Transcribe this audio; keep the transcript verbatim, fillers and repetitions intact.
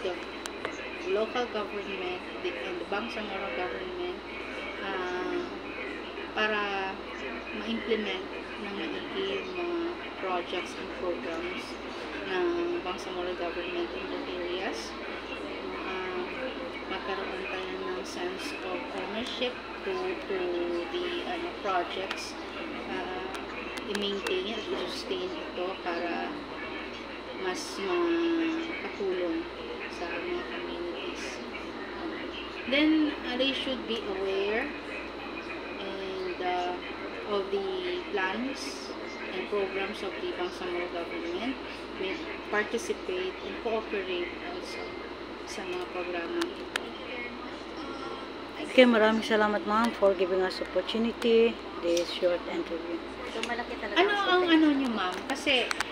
the local government the, and the Bangsamoro government uh, para ma-implement ng maigi mga projects and programs ng Bangsamoro government in the areas. Uh, magkaroon tayo ng sense of ownership to, to the ano, projects. Uh, i-maintain at i-sustain ito para mas makatulong sa mga communities. Then, uh, they should be aware and uh, of the plans and programs of the Bangsamoro government, will participate and cooperate also sa mga programa ito. Okay, maraming salamat ma'am for giving us opportunity this short interview. Ano ang ano nyo ma'am? Kasi